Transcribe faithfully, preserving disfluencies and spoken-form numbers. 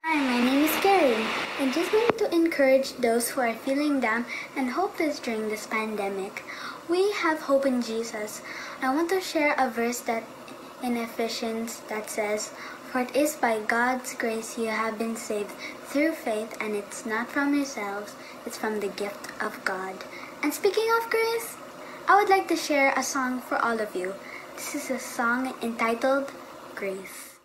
Hi, my name is Kerrine. I just want to encourage those who are feeling down and hopeless during this pandemic. We have hope in Jesus. I want to share a verse that in Ephesians that says, "For it is by God's grace you have been saved through faith, and it's not from yourselves, it's from the gift of God." And speaking of grace, I would like to share a song for all of you. This is a song entitled Grace.